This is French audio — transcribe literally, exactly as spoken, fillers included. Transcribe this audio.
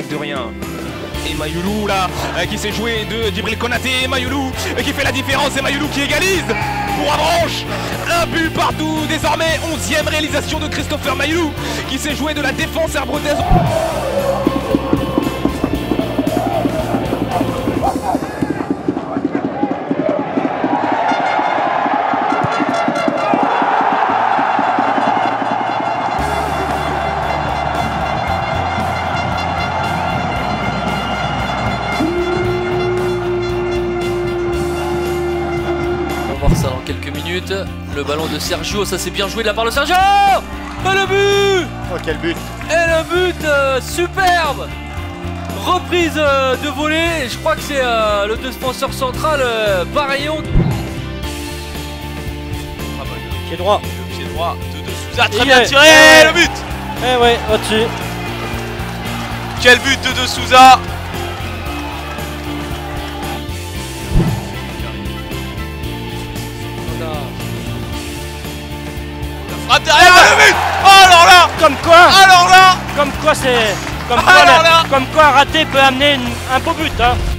de rien. Et Mayoulou là, euh, qui s'est joué de Djibril Konaté, Mayoulou euh, qui fait la différence, et Mayoulou qui égalise pour Avranches. Un but partout désormais, onzième réalisation de Christopher Mayoulou qui s'est joué de la défense herbreutaise. Ça dans quelques minutes, le ballon de Sergio, ça c'est bien joué de la part de Sergio. Et le but. Oh quel but. Et le but euh, superbe. Reprise euh, de volée, et je crois que c'est euh, le défenseur central euh, Barillon. Pied droit. Le pied droit de De Souza, très Il bien est. tiré, Ouais. le but. Eh ouais, au-dessus. Quel but de De Souza. Frappe derrière, le but. Oh alors là. Comme quoi, Alors là. comme quoi c'est, comme Alors quoi, là. comme quoi rater peut amener une- un beau but, hein.